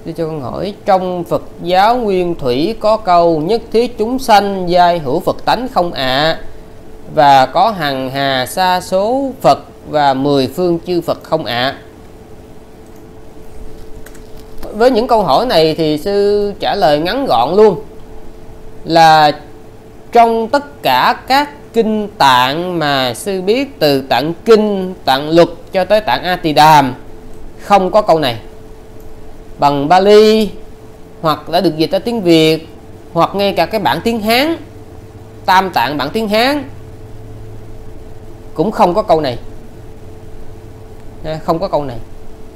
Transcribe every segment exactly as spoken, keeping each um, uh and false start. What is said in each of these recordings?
Tôi cho con hỏi, trong Phật giáo nguyên thủy có câu nhất thiết chúng sanh giai hữu Phật tánh không ạ? À? Và có hằng hà sa số Phật và mười phương chư Phật không ạ? À? Với những câu hỏi này thì sư trả lời ngắn gọn luôn, là trong tất cả các kinh tạng mà sư biết, từ tạng kinh, tạng luật cho tới tạng A Tỳ Đàm, không có câu này. Bằng Bali hoặc đã được dịch ra tiếng Việt, hoặc ngay cả cái bản tiếng Hán, Tam Tạng bản tiếng Hán cũng không có câu này, không có câu này.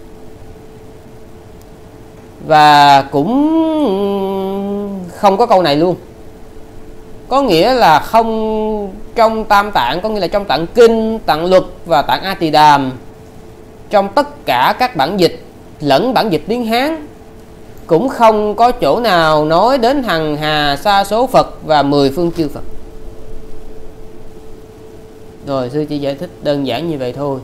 Và cũng không có câu này luôn. Có nghĩa là không, trong Tam Tạng, có nghĩa là trong tạng kinh, tạng luật và tạng A Tỳ Đàm, trong tất cả các bản dịch lẫn bản dịch tiếng Hán, cũng không có chỗ nào nói đến hằng hà sa số Phật và mười phương chư Phật. Rồi sư chỉ giải thích đơn giản như vậy thôi.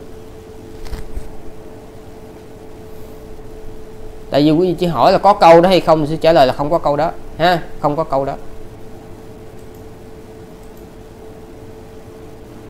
Tại vì quý vị chỉ hỏi là có câu đó hay không, sư trả lời là không có câu đó ha, không có câu đó.